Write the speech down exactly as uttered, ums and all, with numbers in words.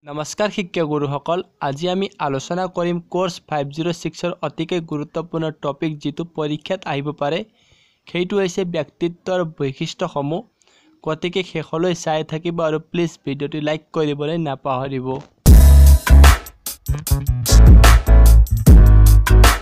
নমস্কাৰ শিক্ষক গুৰুসকল আজি আমি আলোচনা কৰিম কোৰ্স পাঁচ শূন্য ছয়ৰ অতিকে গুৰুত্বপূৰ্ণ টপিক যেটো পৰীক্ষাত আহিব পাৰে সেইটো হৈছে ব্যক্তিত্বৰ বৈশিষ্ট্যসমূহ গতিকে শেষলৈ চাই থাকিব আৰু প্লিজ ভিডিওটি লাইক কৰিবলৈ নাপাহৰিব